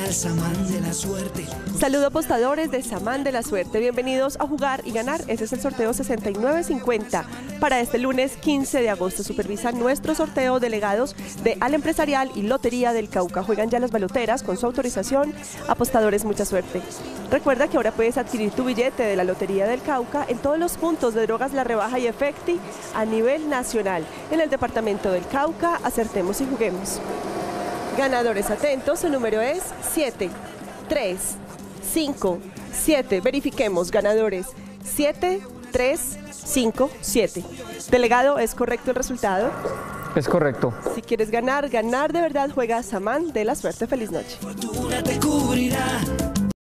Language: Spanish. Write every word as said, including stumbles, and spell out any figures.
al Samán de la suerte. Saludo apostadores de Samán de la Suerte, bienvenidos a jugar y ganar. Este es el sorteo sesenta y nueve cincuenta para este lunes quince de agosto. Supervisan nuestro sorteo delegados de Al Empresarial y Lotería del Cauca. Juegan ya las baloteras con su autorización. Apostadores, mucha suerte. Recuerda que ahora puedes adquirir tu billete de la Lotería del Cauca en todos los puntos de Drogas La Rebaja y Efecti a nivel nacional. En el departamento del Cauca, acertemos y juguemos. Ganadores atentos, su número es siete, tres, cinco, siete. Verifiquemos, ganadores siete, tres, cinco, siete. Delegado, ¿es correcto el resultado? Es correcto. Si quieres ganar, ganar de verdad, juega Samán de la Suerte. Feliz noche. Fortuna te cubrirá.